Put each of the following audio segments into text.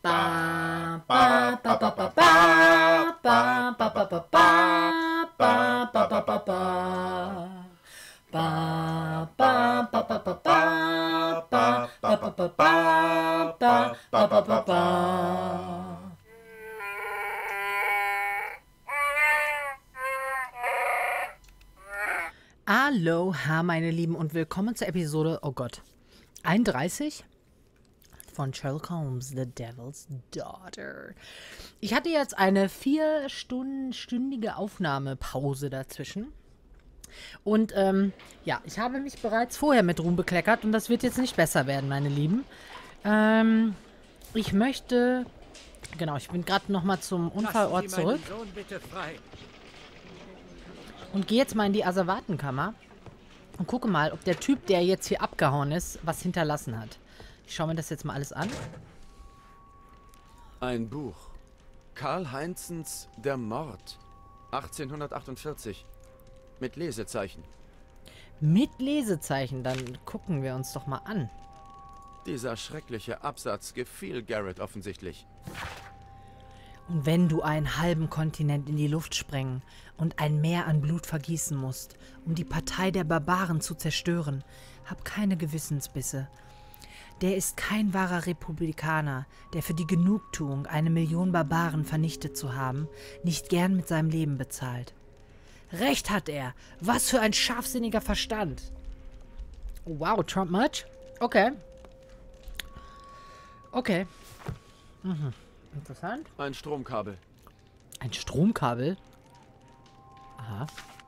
Ba, ba, ba, ba, ba, ba, ba, ba, ba, ba, ba, ba, ba, ba, ba, ba. Ba, ba, ba, ba, ba, ba, ba, ba, ba, ba, ba, ba, ba, ba, ba. Aloha, meine Lieben, und willkommen zur Episode, oh Gott, 31 von Sherlock Holmes, The Devil's Daughter. Ich hatte jetzt eine 4-stündige Aufnahmepause dazwischen. Und ja, ich habe mich bereits vorher mit Ruhm bekleckert und das wird jetzt nicht besser werden, meine Lieben. Ich möchte, genau, ich bin gerade nochmal zum Unfallort zurück. Und gehe jetzt mal in die Asservatenkammer und gucke mal, ob der Typ, der jetzt hier abgehauen ist, was hinterlassen hat. Ich schaue mir das jetzt mal alles an. Ein Buch. Karl Heinzens Der Mord. 1848. Mit Lesezeichen. Mit Lesezeichen, dann gucken wir uns doch mal an. Dieser schreckliche Absatz gefiel Garrett offensichtlich. Und wenn du einen halben Kontinent in die Luft sprengen und ein Meer an Blut vergießen musst, um die Partei der Barbaren zu zerstören, hab keine Gewissensbisse. Der ist kein wahrer Republikaner, der für die Genugtuung, 1 Million Barbaren vernichtet zu haben, nicht gern mit seinem Leben bezahlt. Recht hat er! Was für ein scharfsinniger Verstand! Wow, Trump much? Okay. Okay. Mhm. Interessant. Ein Stromkabel. Ein Stromkabel? Aha.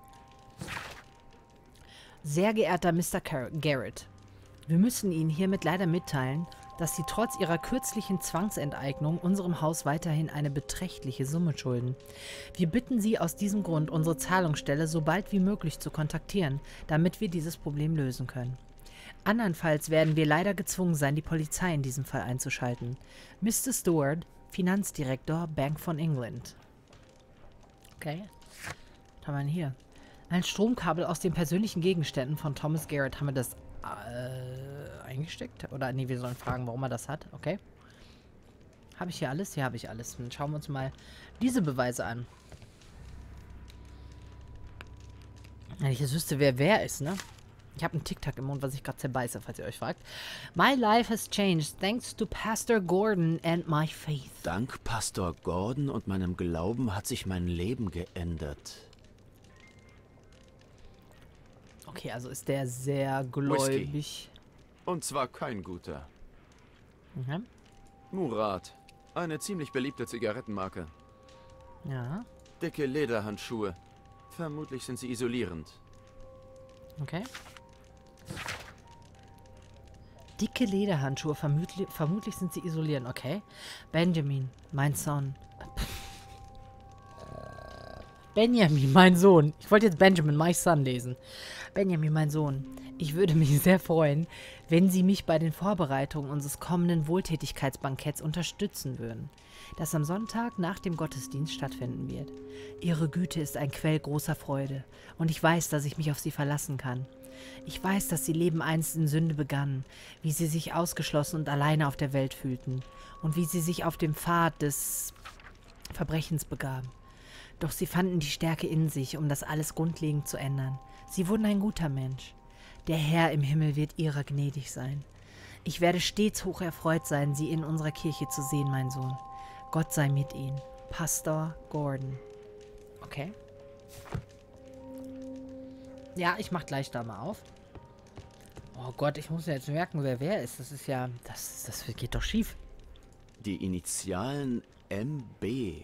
Sehr geehrter Mr. Garrett, wir müssen Ihnen hiermit leider mitteilen, dass Sie trotz Ihrer kürzlichen Zwangsenteignung unserem Haus weiterhin eine beträchtliche Summe schulden. Wir bitten Sie aus diesem Grund, unsere Zahlungsstelle so bald wie möglich zu kontaktieren, damit wir dieses Problem lösen können. Andernfalls werden wir leider gezwungen sein, die Polizei in diesem Fall einzuschalten. Mr. Stewart, Finanzdirektor, Bank von England. Okay. Was haben wir denn hier? Ein Stromkabel aus den persönlichen Gegenständen von Thomas Garrett. Haben wir das eingesteckt? Oder nee, wir sollen fragen, warum er das hat. Okay. Habe ich hier alles? Hier habe ich alles. Dann schauen wir uns mal diese Beweise an. Wenn ich jetzt wüsste, wer ist, ne? Ich habe einen Tic-Tac im Mund, was ich gerade zerbeiße, falls ihr euch fragt. My life has changed thanks to Pastor Gordon and my faith. Dank Pastor Gordon und meinem Glauben hat sich mein Leben geändert. Okay, also ist der sehr gläubig. Whisky. Und zwar kein guter. Mhm. Murat. Eine ziemlich beliebte Zigarettenmarke. Ja. Dicke Lederhandschuhe. Vermutlich sind sie isolierend. Okay. Dicke Lederhandschuhe, vermutlich sind sie isolierend. Okay. Benjamin, mein Sohn. Benjamin, mein Sohn. Ich wollte jetzt Benjamin, my son lesen. Benjamin, mein Sohn. Ich würde mich sehr freuen, wenn Sie mich bei den Vorbereitungen unseres kommenden Wohltätigkeitsbanketts unterstützen würden, das am Sonntag nach dem Gottesdienst stattfinden wird. Ihre Güte ist ein Quell großer Freude und ich weiß, dass ich mich auf Sie verlassen kann. Ich weiß, dass Sie Leben einst in Sünde begannen, wie Sie sich ausgeschlossen und alleine auf der Welt fühlten und wie Sie sich auf dem Pfad des Verbrechens begaben. Doch Sie fanden die Stärke in sich, um das alles grundlegend zu ändern. Sie wurden ein guter Mensch. Der Herr im Himmel wird Ihrer gnädig sein. Ich werde stets hoch erfreut sein, Sie in unserer Kirche zu sehen, mein Sohn. Gott sei mit Ihnen. Pastor Gordon. Okay. Ja, ich mach gleich da mal auf. Oh Gott, ich muss ja jetzt merken, wer ist. Das ist ja... Das geht doch schief. Die Initialen MB.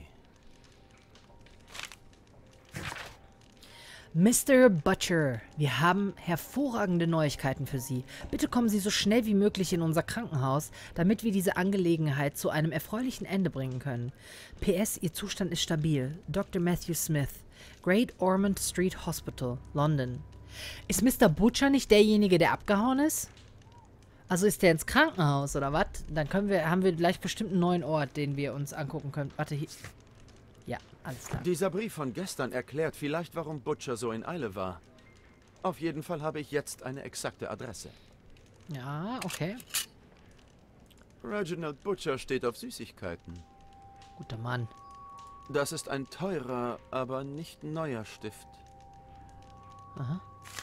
Mr. Butcher, wir haben hervorragende Neuigkeiten für Sie. Bitte kommen Sie so schnell wie möglich in unser Krankenhaus, damit wir diese Angelegenheit zu einem erfreulichen Ende bringen können. PS, Ihr Zustand ist stabil. Dr. Matthew Smith, Great Ormond Street Hospital, London. Ist Mr. Butcher nicht derjenige, der abgehauen ist? Also ist der ins Krankenhaus, oder was? Dann haben wir gleich bestimmt einen neuen Ort, den wir uns angucken können. Warte, hier... Ja, alles klar. Dieser Brief von gestern erklärt vielleicht, warum Butcher so in Eile war. Auf jeden Fall habe ich jetzt eine exakte Adresse. Ja, okay. Reginald Butcher steht auf Süßigkeiten. Guter Mann. Das ist ein teurer, aber nicht neuer Stift. Aha.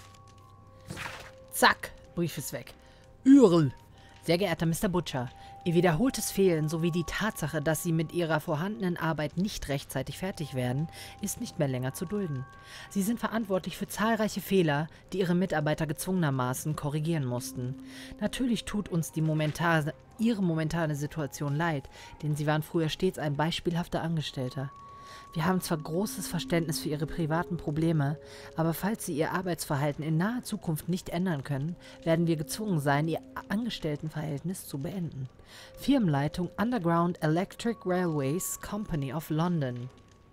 Zack, Brief ist weg. Ürl. Sehr geehrter Mr. Butcher, Ihr wiederholtes Fehlen sowie die Tatsache, dass Sie mit Ihrer vorhandenen Arbeit nicht rechtzeitig fertig werden, ist nicht mehr länger zu dulden. Sie sind verantwortlich für zahlreiche Fehler, die Ihre Mitarbeiter gezwungenermaßen korrigieren mussten. Natürlich tut uns Ihre momentane Situation leid, denn Sie waren früher stets ein beispielhafter Angestellter. Wir haben zwar großes Verständnis für Ihre privaten Probleme, aber falls Sie Ihr Arbeitsverhalten in naher Zukunft nicht ändern können, werden wir gezwungen sein, Ihr Angestelltenverhältnis zu beenden. Firmenleitung Underground Electric Railways Company of London.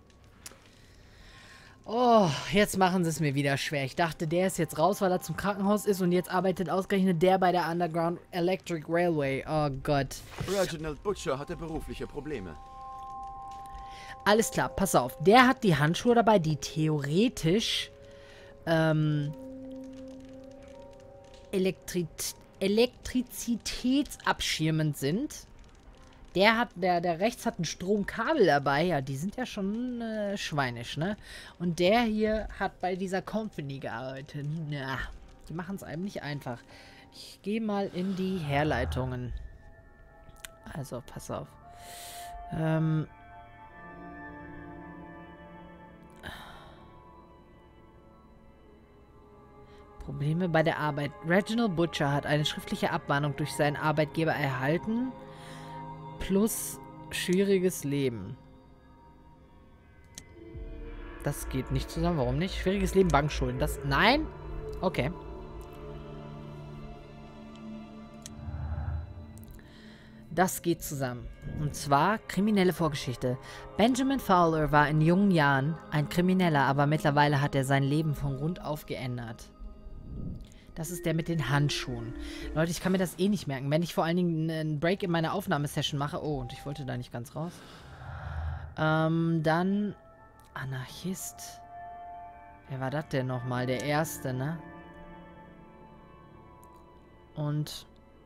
Oh, jetzt machen sie es mir wieder schwer. Ich dachte, der ist jetzt raus, weil er zum Krankenhaus ist und jetzt arbeitet ausgerechnet der bei der Underground Electric Railway. Oh Gott. Reginald Butcher hatte berufliche Probleme. Alles klar, pass auf. Der hat die Handschuhe dabei, die theoretisch elektrizitätsabschirmend sind. Der rechts hat ein Stromkabel dabei. Ja, die sind ja schon schweinisch, ne? Und der hier hat bei dieser Company gearbeitet. Ja, die machen es einem nicht einfach. Ich gehe mal in die Herleitungen. Also, pass auf. Probleme bei der Arbeit. Reginald Butcher hat eine schriftliche Abmahnung durch seinen Arbeitgeber erhalten. Plus schwieriges Leben. Das geht nicht zusammen. Warum nicht? Schwieriges Leben, Bankschulden. Das... Nein? Okay. Das geht zusammen. Und zwar kriminelle Vorgeschichte. Benjamin Fowler war in jungen Jahren ein Krimineller, aber mittlerweile hat er sein Leben von Grund auf geändert. Das ist der mit den Handschuhen. Leute, ich kann mir das eh nicht merken. Wenn ich vor allen Dingen einen Break in meiner Aufnahmesession mache... Oh, und ich wollte da nicht ganz raus. Dann... Anarchist. Wer war das denn nochmal? Der Erste, ne? Und...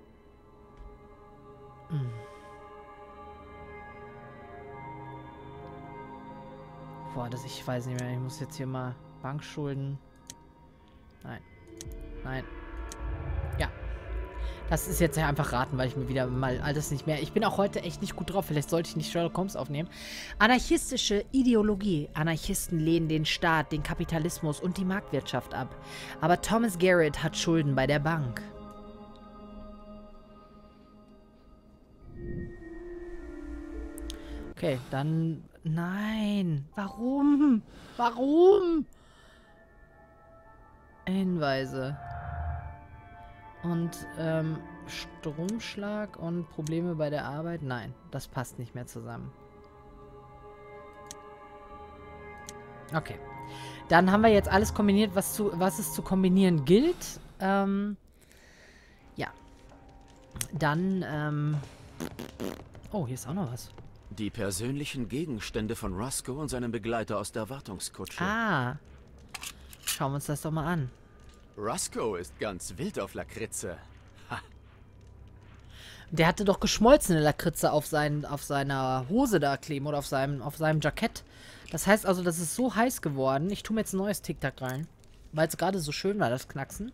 Boah, ich weiß nicht mehr. Ich muss jetzt hier mal Bankschulden... Nein. Nein. Ja. Das ist jetzt ja einfach raten, weil ich mir wieder mal alles nicht mehr... Ich bin auch heute echt nicht gut drauf. Vielleicht sollte ich nicht Sherlock Holmes aufnehmen. Anarchistische Ideologie. Anarchisten lehnen den Staat, den Kapitalismus und die Marktwirtschaft ab. Aber Thomas Garrett hat Schulden bei der Bank. Okay, dann... Nein. Warum? Warum? Hinweise. Und, Stromschlag und Probleme bei der Arbeit? Nein, das passt nicht mehr zusammen. Okay. Dann haben wir jetzt alles kombiniert, was es zu kombinieren gilt. Ja. Dann, oh, hier ist auch noch was. Die persönlichen Gegenstände von Roscoe und seinem Begleiter aus der Wartungskutsche. Ah. Schauen wir uns das doch mal an. Roscoe ist ganz wild auf Lakritze. Ha. Der hatte doch geschmolzene Lakritze auf seiner Hose da kleben oder auf seinem Jackett. Das heißt also, das ist so heiß geworden. Ich tue mir jetzt ein neues Tic-Tac rein. Weil es gerade so schön war, das Knacksen.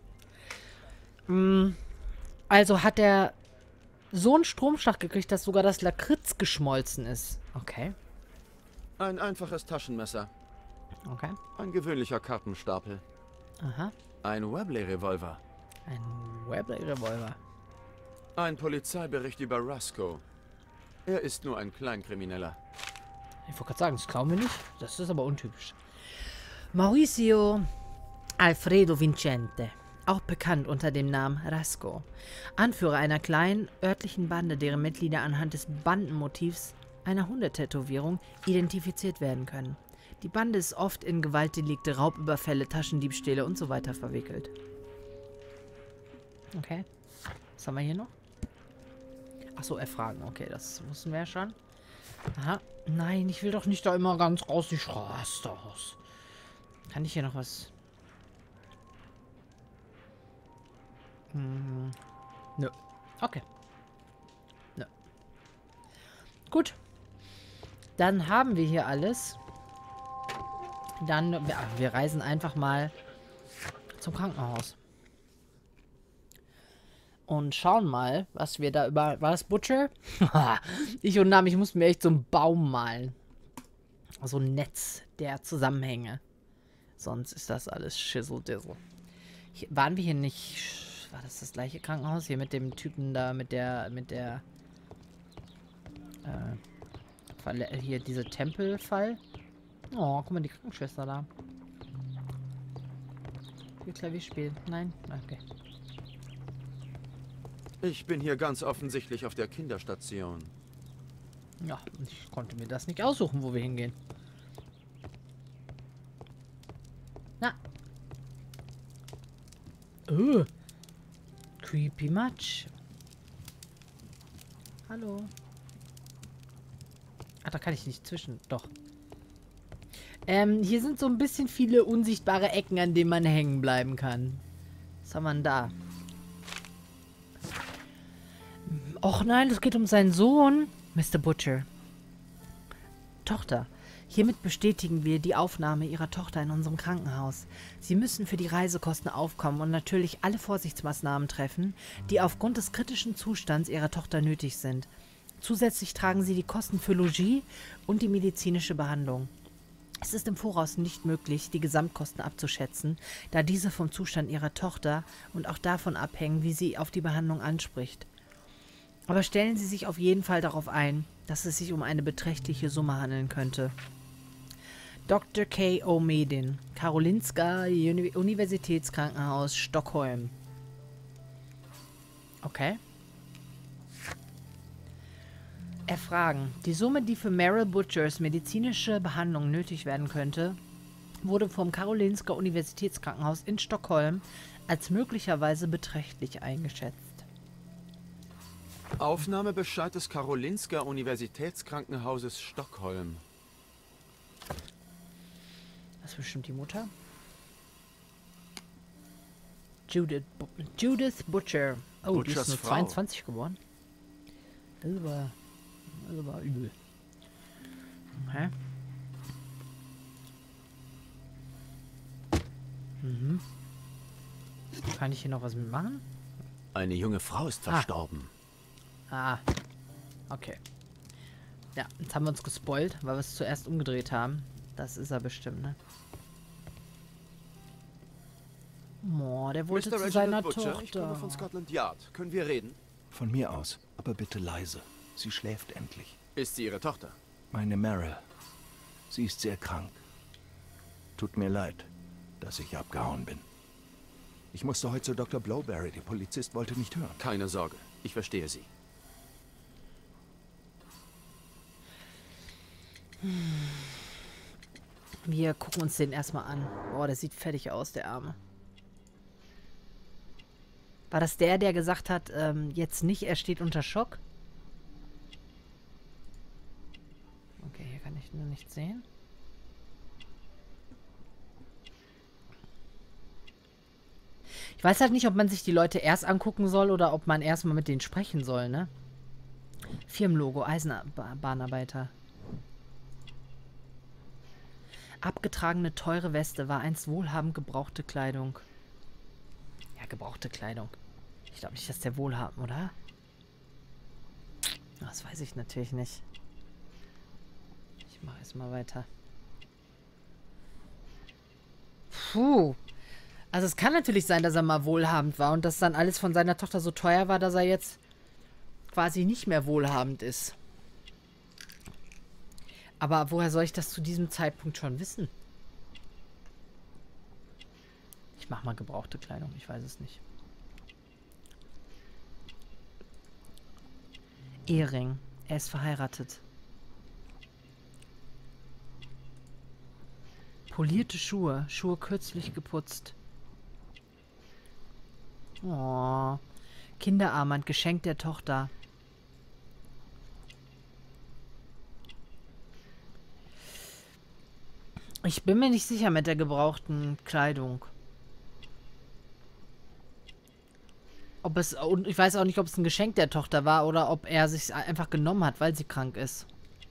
Also hat er so einen Stromschlag gekriegt, dass sogar das Lakritz geschmolzen ist. Okay. Ein einfaches Taschenmesser. Okay. Ein gewöhnlicher Kartenstapel. Aha. Ein Webley-Revolver. Ein Webley-Revolver. Ein Polizeibericht über Roscoe. Er ist nur ein Kleinkrimineller. Ich wollte gerade sagen, das glauben wir nicht. Das ist aber untypisch. Mauricio Alfredo Vincente. Auch bekannt unter dem Namen Roscoe. Anführer einer kleinen örtlichen Bande, deren Mitglieder anhand des Bandenmotivs einer Hundetätowierung identifiziert werden können. Die Bande ist oft in Gewaltdelikte, Raubüberfälle, Taschendiebstähle und so weiter verwickelt. Okay. Was haben wir hier noch? Achso, erfragen. Okay, das wussten wir ja schon. Aha. Nein, ich will doch nicht da immer ganz raus. Ich raste aus. Kann ich hier noch was... Nö. Okay. Nö. Gut. Dann haben wir hier alles. Dann, wir reisen einfach mal zum Krankenhaus. Und schauen mal, was wir da über... War das Butcher? Ich und Namen, ich muss mir echt so einen Baum malen. So ein Netz der Zusammenhänge. Sonst ist das alles Schissel-Dissel. Waren wir hier nicht... War das gleiche Krankenhaus? Hier mit dem Typen da, mit der... hier diese Tempelfall. Oh, guck mal, die Krankenschwester da. Will Klavier spielen? Nein? Okay. Ich bin hier ganz offensichtlich auf der Kinderstation. Ja, ich konnte mir das nicht aussuchen, wo wir hingehen. Na. Creepy much. Hallo. Ach, da kann ich nicht zwischen. Doch. Hier sind so ein bisschen viele unsichtbare Ecken, an denen man hängen bleiben kann. Was haben wir denn da? Och nein, es geht um seinen Sohn, Mr. Butcher. Tochter. Hiermit bestätigen wir die Aufnahme Ihrer Tochter in unserem Krankenhaus. Sie müssen für die Reisekosten aufkommen und natürlich alle Vorsichtsmaßnahmen treffen, die aufgrund des kritischen Zustands Ihrer Tochter nötig sind. Zusätzlich tragen Sie die Kosten für Logis und die medizinische Behandlung. Es ist im Voraus nicht möglich, die Gesamtkosten abzuschätzen, da diese vom Zustand Ihrer Tochter und auch davon abhängen, wie sie auf die Behandlung anspricht. Aber stellen Sie sich auf jeden Fall darauf ein, dass es sich um eine beträchtliche Summe handeln könnte. Dr. K. O'Medin, Karolinska Universitätskrankenhaus, Stockholm. Okay. Erfragen. Die Summe, die für Meryl Butchers medizinische Behandlung nötig werden könnte, wurde vom Karolinska Universitätskrankenhaus in Stockholm als möglicherweise beträchtlich eingeschätzt. Aufnahmebescheid des Karolinska Universitätskrankenhauses Stockholm. Das ist bestimmt die Mutter. Judith Butcher. Oh, Butchers die ist nur Frau. 22 geworden. Das war übel. Okay. Mhm. Kann ich hier noch was mitmachen? Eine junge Frau ist verstorben. Ah. Okay. Ja, jetzt haben wir uns gespoilt, weil wir es zuerst umgedreht haben. Das ist er bestimmt, ne? Oh, der wollte zu seiner Tochter. Ich komme von Scotland Yard. Können wir reden? Von mir aus, aber bitte leise. Sie schläft endlich. Ist sie Ihre Tochter? Meine Meryl. Sie ist sehr krank. Tut mir leid, dass ich abgehauen bin. Ich musste heute zu Dr. Blowberry. Der Polizist wollte nicht hören. Keine Sorge, ich verstehe Sie. Wir gucken uns den erstmal an. Boah, der sieht fertig aus, der Arme. War das der gesagt hat, jetzt nicht, er steht unter Schock? Okay, hier kann ich nur nichts sehen. Ich weiß halt nicht, ob man sich die Leute erst angucken soll oder ob man erstmal mit denen sprechen soll, ne? Firmenlogo, Eisenbahnarbeiter. Abgetragene, teure Weste war einst wohlhabend gebrauchte Kleidung. Ja, gebrauchte Kleidung. Ich glaube nicht, dass der wohlhabend, oder? Das weiß ich natürlich nicht. Ich mache erstmal weiter. Puh. Also es kann natürlich sein, dass er mal wohlhabend war und dass dann alles von seiner Tochter so teuer war, dass er jetzt quasi nicht mehr wohlhabend ist. Aber woher soll ich das zu diesem Zeitpunkt schon wissen? Ich mach mal gebrauchte Kleidung, ich weiß es nicht. Ehering. Er ist verheiratet. Polierte Schuhe. Schuhe kürzlich geputzt. Oh. Kinderarmband. Geschenk der Tochter. Ich bin mir nicht sicher mit der gebrauchten Kleidung. Ob es, und ich weiß auch nicht, ob es ein Geschenk der Tochter war oder ob er sich einfach genommen hat, weil sie krank ist.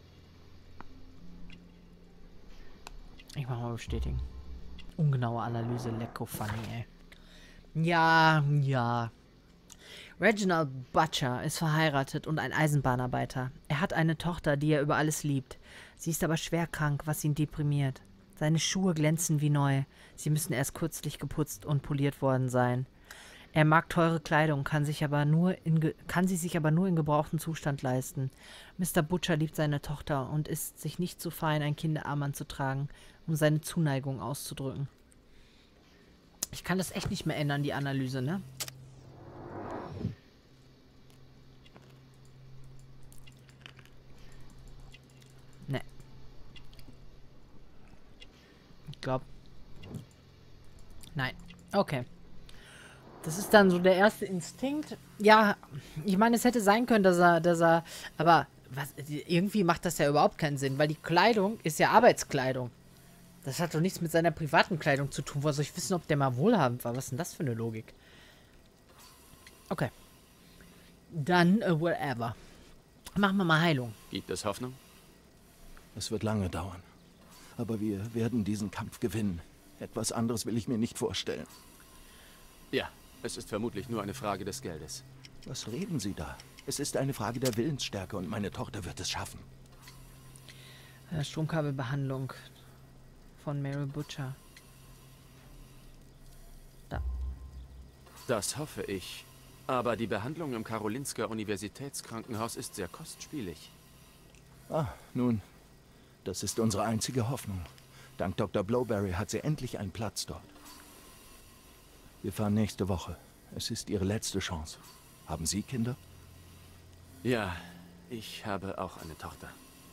Ich mach mal bestätigen. Ungenaue Analyse, lecko funny, ey. Ja, ja. Reginald Butcher ist verheiratet und ein Eisenbahnarbeiter. Er hat eine Tochter, die er über alles liebt. Sie ist aber schwer krank, was ihn deprimiert. Seine Schuhe glänzen wie neu. Sie müssen erst kürzlich geputzt und poliert worden sein. Er mag teure Kleidung, kann sie sich aber nur in gebrauchtem Zustand leisten. Mr. Butcher liebt seine Tochter und ist sich nicht zu fein, ein Kinderarm anzutragen, um seine Zuneigung auszudrücken. Ich kann das echt nicht mehr ändern, die Analyse, ne? Ne. Ich glaube. Nein. Okay. Das ist dann so der erste Instinkt. Ja, ich meine, es hätte sein können, dass er, aber irgendwie macht das ja überhaupt keinen Sinn, weil die Kleidung ist ja Arbeitskleidung. Das hat doch nichts mit seiner privaten Kleidung zu tun. Woher soll ich wissen, ob der mal wohlhabend war? Was ist denn das für eine Logik? Okay. Dann, whatever. Machen wir mal Heilung. Gibt es Hoffnung? Es wird lange dauern. Aber wir werden diesen Kampf gewinnen. Etwas anderes will ich mir nicht vorstellen. Ja, es ist vermutlich nur eine Frage des Geldes. Was reden Sie da? Es ist eine Frage der Willensstärke und meine Tochter wird es schaffen. Stromkabelbehandlung von Mary Butcher. Da. Das hoffe ich. Aber die Behandlung im Karolinsker Universitätskrankenhaus ist sehr kostspielig. Ah, nun, das ist unsere einzige Hoffnung. Dank Dr. Blowberry hat sie endlich einen Platz dort. Wir fahren nächste Woche. Es ist Ihre letzte Chance. Haben Sie Kinder? Ja, ich habe auch eine Tochter.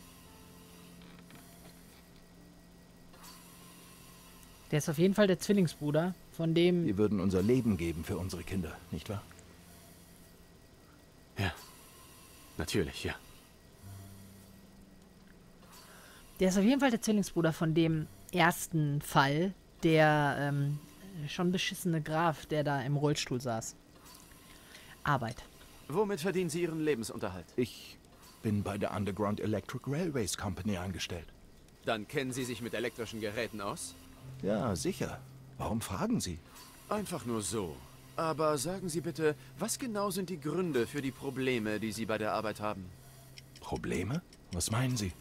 Der ist auf jeden Fall der Zwillingsbruder, von dem... Wir würden unser Leben geben für unsere Kinder, nicht wahr? Ja, natürlich, ja. Der ist auf jeden Fall der Zwillingsbruder von dem ersten Fall, der schon beschissene Graf, der da im Rollstuhl saß. Arbeit. Womit verdienen Sie Ihren Lebensunterhalt? Ich bin bei der Underground Electric Railways Company angestellt. Dann kennen Sie sich mit elektrischen Geräten aus? Ja, sicher. Warum fragen Sie? Einfach nur so. Aber sagen Sie bitte, was genau sind die Gründe für die Probleme, die Sie bei der Arbeit haben? Probleme? Was meinen Sie?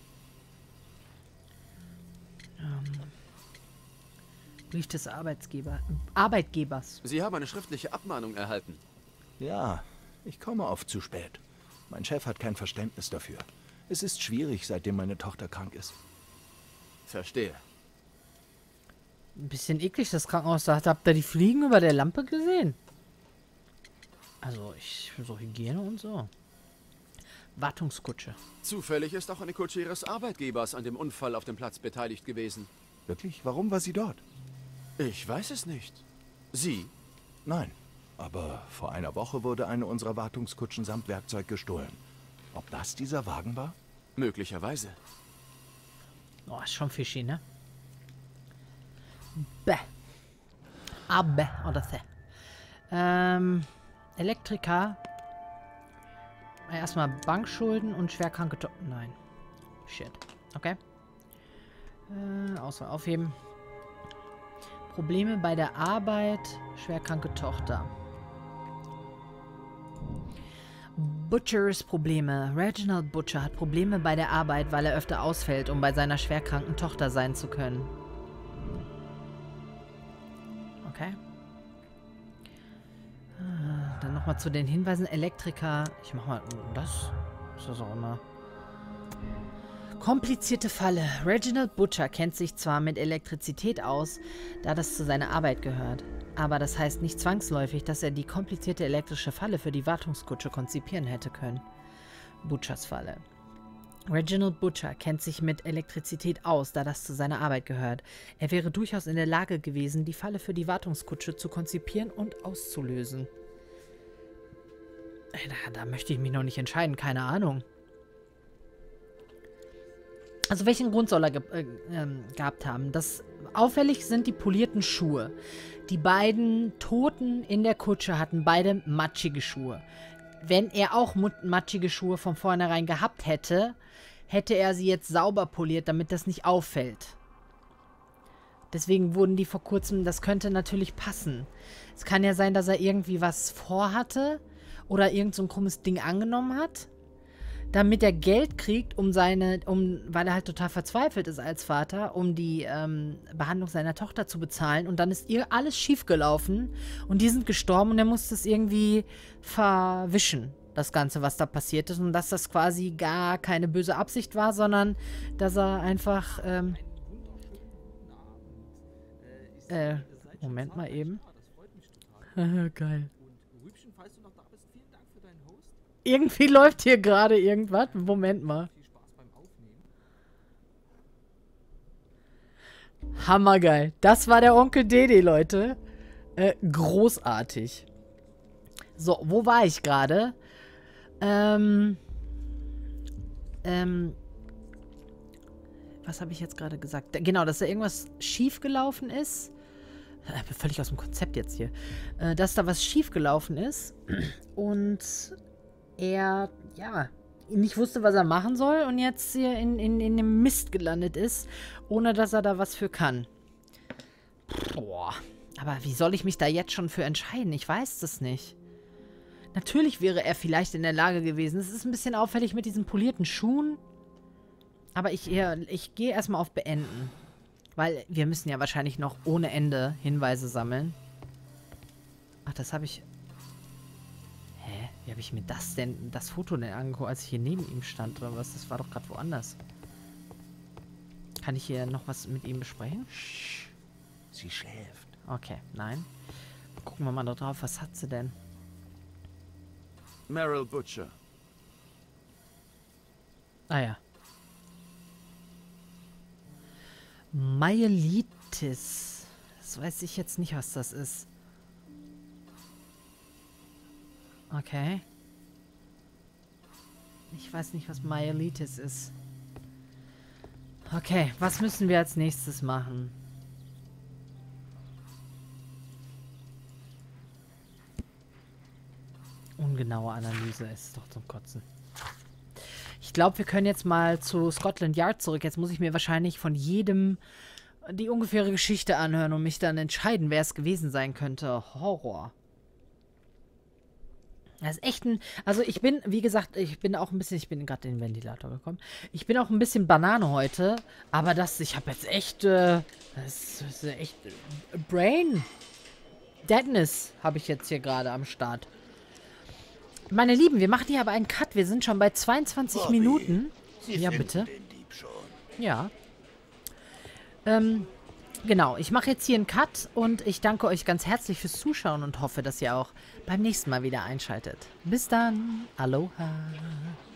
Brief des Arbeitgebers. Sie haben eine schriftliche Abmahnung erhalten. Ja, ich komme oft zu spät. Mein Chef hat kein Verständnis dafür. Es ist schwierig, seitdem meine Tochter krank ist. Verstehe. Ein bisschen eklig, das Krankenhaus. Habt ihr die Fliegen über der Lampe gesehen? Also, so Hygiene und so. Wartungskutsche. Zufällig ist auch eine Kutsche Ihres Arbeitgebers an dem Unfall auf dem Platz beteiligt gewesen. Wirklich? Warum war sie dort? Ich weiß es nicht. Sie? Nein, aber vor einer Woche wurde eine unserer Wartungskutschen samt Werkzeug gestohlen. Ob das dieser Wagen war? Möglicherweise. Oh, ist schon fishy, ne? Bäh. Ah, bäh. Oder se. Elektriker. Erstmal Bankschulden und schwerkranke Nein. Shit. Okay. Auswahl aufheben. Probleme bei der Arbeit. Schwerkranke Tochter. Butchers Probleme. Reginald Butcher hat Probleme bei der Arbeit, weil er öfter ausfällt, um bei seiner schwerkranken Tochter sein zu können. Okay. Dann nochmal zu den Hinweisen. Elektriker. Ich mach mal das. Ist das auch immer. Komplizierte Falle. Reginald Butcher kennt sich zwar mit Elektrizität aus, da das zu seiner Arbeit gehört. Aber das heißt nicht zwangsläufig, dass er die komplizierte elektrische Falle für die Wartungskutsche konzipieren hätte können. Butchers Falle. Reginald Butcher kennt sich mit Elektrizität aus, da das zu seiner Arbeit gehört. Er wäre durchaus in der Lage gewesen, die Falle für die Wartungskutsche zu konzipieren und auszulösen. Da möchte ich mich noch nicht entscheiden, keine Ahnung. Also welchen Grund soll er gehabt haben? Das auffällig sind die polierten Schuhe. Die beiden Toten in der Kutsche hatten beide matschige Schuhe. Wenn er auch matschige Schuhe von vornherein gehabt hätte, hätte er sie jetzt sauber poliert, damit das nicht auffällt. Deswegen wurden die vor kurzem, das könnte natürlich passen. Es kann ja sein, dass er irgendwie was vorhatte oder irgend so ein krummes Ding angenommen hat, damit er Geld kriegt, weil er halt total verzweifelt ist als Vater, um die Behandlung seiner Tochter zu bezahlen. Und dann ist ihr alles schief gelaufen und die sind gestorben und er musste es irgendwie verwischen, das Ganze, was da passiert ist. Und dass das quasi gar keine böse Absicht war, sondern dass er einfach, Moment mal eben. Geil. Irgendwie läuft hier gerade irgendwas. Moment mal. Hammergeil. Das war der Onkel Dede, Leute. Großartig. So, wo war ich gerade? Was habe ich jetzt gerade gesagt? Genau, dass da irgendwas schief gelaufen ist. Ich bin völlig aus dem Konzept jetzt hier. Dass da was schief gelaufen ist. Und er, ja, nicht wusste, was er machen soll und jetzt hier in dem Mist gelandet ist, ohne dass er da was für kann. Boah. Aber wie soll ich mich da jetzt schon für entscheiden? Ich weiß das nicht. Natürlich wäre er vielleicht in der Lage gewesen. Es ist ein bisschen auffällig mit diesen polierten Schuhen. Aber ich gehe erstmal auf Beenden. Weil wir müssen ja wahrscheinlich noch ohne Ende Hinweise sammeln. Ach, das habe ich... Hä? Wie habe ich mir das Foto denn angeguckt, als ich hier neben ihm stand oder was? Das war doch gerade woanders. Kann ich hier noch was mit ihm besprechen? Sch, sie schläft. Okay, nein. Gucken wir mal da drauf. Was hat sie denn? Meryl Butcher. Ah ja. Myelitis. Das weiß ich jetzt nicht, was das ist. Okay. Ich weiß nicht, was Myelitis ist. Okay, was müssen wir als nächstes machen? Ungenaue Analyse ist doch zum Kotzen. Ich glaube, wir können jetzt mal zu Scotland Yard zurück. Jetzt muss ich mir wahrscheinlich von jedem die ungefähre Geschichte anhören und mich dann entscheiden, wer es gewesen sein könnte. Horror. Das ist echt ein... Also ich bin, wie gesagt, ich bin gerade in den Ventilator gekommen. Ich bin auch ein bisschen Banane heute. Aber ich habe jetzt echt... das ist echt... Brain Deadness habe ich jetzt hier gerade am Start. Meine Lieben, wir machen hier aber einen Cut. Wir sind schon bei 22 Bobby, Minuten. Sie Ja, finden bitte. den Dieb schon. Ja. Genau, ich mache jetzt hier einen Cut und ich danke euch ganz herzlich fürs Zuschauen und hoffe, dass ihr auch beim nächsten Mal wieder einschaltet. Bis dann. Aloha.